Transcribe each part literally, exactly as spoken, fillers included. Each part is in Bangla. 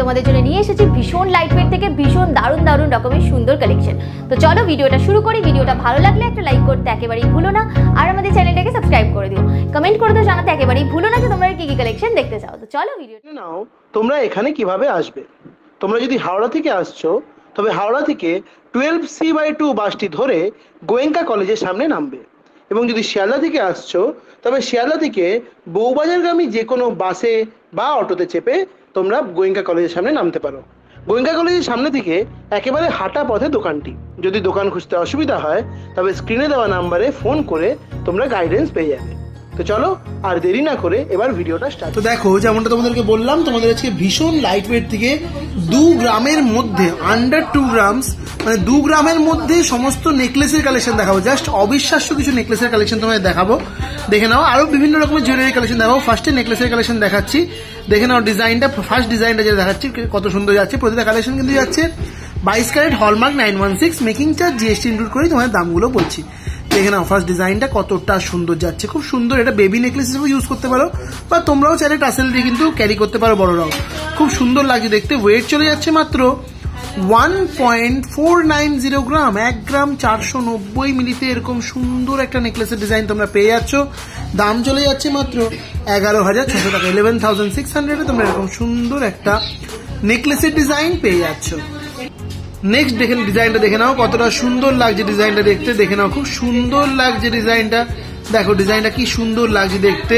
তোমাদের জন্য নিয়ে এসেছি ভীষণ লাইট ওয়েট থেকে ভীষণ দারুণ দারুণ রকমের সুন্দর কালেকশন। তো চলো ভিডিওটা শুরু করি। ভিডিওটা ভালো লাগলে একটা লাইক করতে একেবারেই ভুলো না, আর আমাদের চ্যানেলটাকে সাবস্ক্রাইব করে দিও। কমেন্ট করে তো জানাতে একেবারেই ভুলো না যে তোমরা কি কি কালেকশন দেখতে চাও। তো চলো ভিডিওটা নাও। তোমরা এখানে কিভাবে আসবে? তোমরা যদি হাওড়া থেকে আসছো তবে হাওড়া থেকে টুয়েলভ সি বাই টু বাসটি ধরে গোয়েঙ্কা কলেজের সামনে নামবে, এবং যদি শিয়ালদা থেকে আসছো তবে শিয়ালদা থেকে বউবাজারগামী যে কোনো বাসে বা অটোতে চেপে তোমরা গোয়েঙ্কা কলেজের সামনে নামতে পারো। গোয়েঙ্কা কলেজের সামনে থেকে একেবারে হাঁটা পথে দোকানটি। যদি দোকান খুঁজতে অসুবিধা হয় তবে স্ক্রিনে দেওয়া নাম্বারে ফোন করে তোমরা গাইডেন্স পেয়ে যাবে। তো চলো আর দেরি না করে এবার ভিডিওটা স্টার্ট। তো দেখো, যেমনটা তোমাদেরকে বললাম, তোমাদের আজকে ভীষণ লাইট ওয়েট থেকে দু গ্রামের মধ্যে আন্ডার টু গ্রামস মানে দু গ্রামের মধ্যে সমস্ত নেকলেসের কালেকশন দেখাবো। জাস্ট অবিশ্বাস্য কিছু নেকলেসের কালেকশন তোমাদের দেখাবো, দেখে নাও। আরো বিভিন্ন রকমের জুয়েলারি কালেকশন দেখাবো। ফার্স্টে নেকলেসের কালেকশন দেখাচ্ছি, দেখে নাও ডিজাইনটা। ফার্স্ট ডিজাইনটা যেটা দেখাচ্ছি কত সুন্দর যাচ্ছে। প্রতিটা কালেকশন কিন্তু যাচ্ছে বাইশ carat hallmark nine one six, making charge GST include করে তোমাদের দামগুলো বলছি। দেখে নাও ফার্স্ট ডিজাইনটা কতটা সুন্দর যাচ্ছে, খুব সুন্দর। এটা বেবি নেকলেস হিসেবে ইউজ করতে পারো, বা তোমরাও চাইলে টাসেল দিয়ে কিন্তু ক্যারি করতে পারো, বড়রাও। খুব সুন্দর লাগছে দেখতে। ওয়েট চলে যাচ্ছে মাত্র one point four nine zero gram, এক গ্রাম চারশো নব্বই মিলিতে এরকম সুন্দর একটা নেকলেসের ডিজাইন তোমরা পেয়ে যাচ্ছ। দাম চলে যাচ্ছে মাত্র এগারো হাজার ছশো টাকা, ইলেভেন থাউজেন্ড সিক্স হান্ড্রেডে তোমরা এরকম সুন্দর একটা নেকলেসের ডিজাইন পেয়ে যাচ্ছ। নেক্সট দেখে ডিজাইনটা দেখে নাও, কতটা সুন্দর লাগছে ডিজাইনটা দেখতে। দেখে নাও খুব সুন্দর লাগছে ডিজাইনটা। দেখো ডিজাইনটা কি সুন্দর লাগছে দেখতে।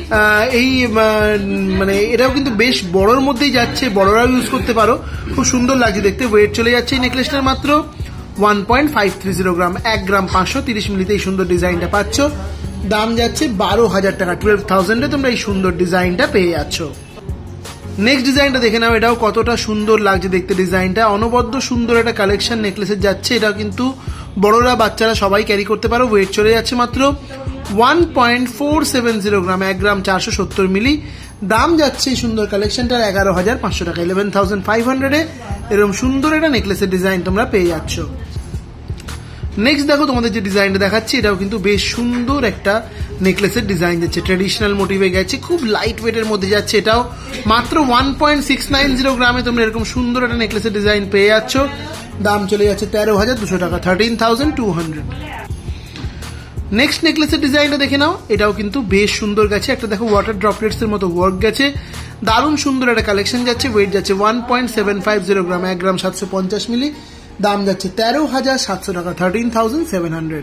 এই মানে এটাও কিন্তু বেশ বড়োর মধ্যেই যাচ্ছে, বড়রাও ইউজ করতে পারো। খুব সুন্দর লাগছে দেখতে। ওয়েট চলে যাচ্ছে এই নেকলেসটার মাত্র one point five three zero gram, এক গ্রাম পাঁচশো তিরিশ মিলিতে এই সুন্দর ডিজাইনটা পাচ্ছ। দাম যাচ্ছে বারো হাজার টাকা, টুয়েলভ থাউজেন্ডে তোমরা এই সুন্দর ডিজাইনটা পেয়ে যাচ্ছ। নেক্সট ডিজাইনটা দেখে নাও, এটাও কতটা সুন্দর লাগছে দেখতে ডিজাইনটা। অনবদ্য সুন্দর একটা কালেকশন নেকলেসের যাচ্ছে। এটাও কিন্তু বড়রা বাচ্চারা সবাই ক্যারি করতে পারো। ওয়েট চলে যাচ্ছে মাত্র one point four seven zero gram, এক গ্রাম চারশো সত্তর মিলি। দাম যাচ্ছে এই সুন্দর কালেকশনটার এগারো হাজার পাঁচশো টাকা, ইলেভেন থাউজেন্ড ফাইভ হান্ড্রেডে এরকম সুন্দর একটা নেকলেসের ডিজাইন তোমরা পেয়ে যাচ্ছ। নেক্সট দেখো তোমাদের যে ডিজাইনটা দেখাচ্ছি, এটাও কিন্তু বেশ সুন্দর একটা নেকলেসের ডিজাইন যাচ্ছে, ট্রেডিশনাল মোটিভে গেছে, খুব লাইট ওয়েটের মধ্যে যাচ্ছে। এটাও মাত্র one point six nine zero গ্রামে তোমরা এরকম সুন্দর একটা নেকলেসের ডিজাইন পেয়ে যাচ্ছ। দাম চলে যাচ্ছে তেরো হাজার দুশো টাকা, thirteen thousand two hundred. Next নেকলেসের ডিজাইনটা দেখে নাও, এটাও কিন্তু বেশ সুন্দর গেছে। একটা দেখো ওয়াটার ড্রপলেটস এর মতো ওয়ার্ক গেছে, দারুণ সুন্দর একটা কালেকশন যাচ্ছে। ওয়েট যাচ্ছে one point seven five zero gram, এক গ্রাম সাতশো পঞ্চাশ মিলি। দাম যাচ্ছে তেরো হাজার সাতশো টাকা, thirteen thousand seven hundred.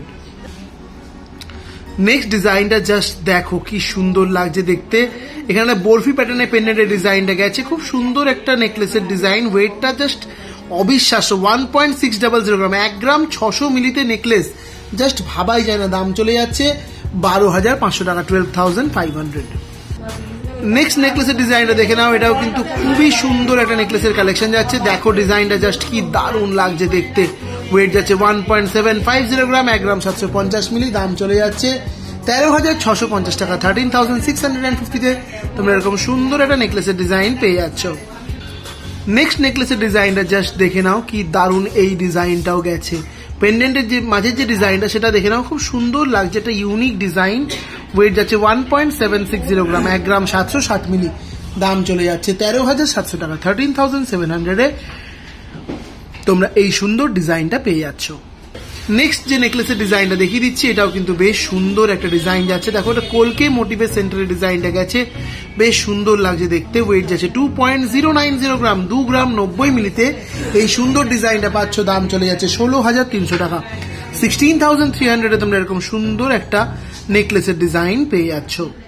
Next ডিজাইনটা জাস্ট দেখো কি সুন্দর লাগছে দেখতে। এখানে বরফি প্যাটার্নের পেন্ডেন্টের ডিজাইনটা গেছে, খুব সুন্দর একটা নেকলেসের ডিজাইন। ওয়েটটা জাস্ট অবিশ্বাস্য, one point six double zero gram, এক গ্রাম ছশো মিলিতে নেকলেস, জাস্ট ভাবাই যায় না। দাম চলে যাচ্ছে বারো হাজার পাঁচশো টাকা, twelve thousand five hundred. Next নেকলেসের ডিজাইনটা দেখে নাও, এটাও কিন্তু খুবই সুন্দর একটা নেকলেসের কালেকশন যাচ্ছে। দেখো ডিজাইনটা জাস্ট কি দারুণ লাগছে দেখতে। ওয়েট যাচ্ছে one point seven five zero gram, এক গ্রাম সাতশো পঞ্চাশ মিলি। দাম চলে যাচ্ছে তেরো হাজার ছশো পঞ্চাশ টাকা, thirteen thousand six hundred and ফিফটিতে তোমরা এরকম সুন্দর একটা নেকলেসের ডিজাইন পেয়ে যাচ্ছ। নেক্সট নেকলেসের ডিজাইনটা জাস্ট দেখে নাও, কি দারুণ এই ডিজাইনটাও গেছে। পেন্ডেন্টের যে মাঝের যে ডিজাইনটা সেটা দেখে নাও, খুব সুন্দর লাগছে, একটা ইউনিক ডিজাইন। ওয়েট যাচ্ছে one point seven six zero gram, এক গ্রাম সাতশো ষাট মিলি। দাম চলে যাচ্ছে তেরো হাজার সাতশো টাকা, থার্টিন থাউজেন্ড সেভেন হান্ড্রেডে তোমরা এই সুন্দর ডিজাইনটা পেয়ে যাচ্ছ। নেক্সট যে নেকলেসের ডিজাইনটা দেখিয়ে দিচ্ছি, এটাও কিন্তু বেশ সুন্দর একটা ডিজাইন যাচ্ছে। দেখো এটা কলকে মোটিভের সেন্টারের ডিজাইনটা গেছে, বেশ সুন্দর লাগছে দেখতে। ওয়েট যাচ্ছে two point zero nine zero gram, দু গ্রাম নব্বই মিলিতে এই সুন্দর ডিজাইনটা পাচ্ছ। দাম চলে যাচ্ছে ষোলো হাজার তিনশো টাকা, সিক্সটিন থাউজেন্ড থ্রি হান্ড্রেডে তোমরা এরকম সুন্দর একটা নেকলেসের ডিজাইন পেয়ে যাচ্ছ।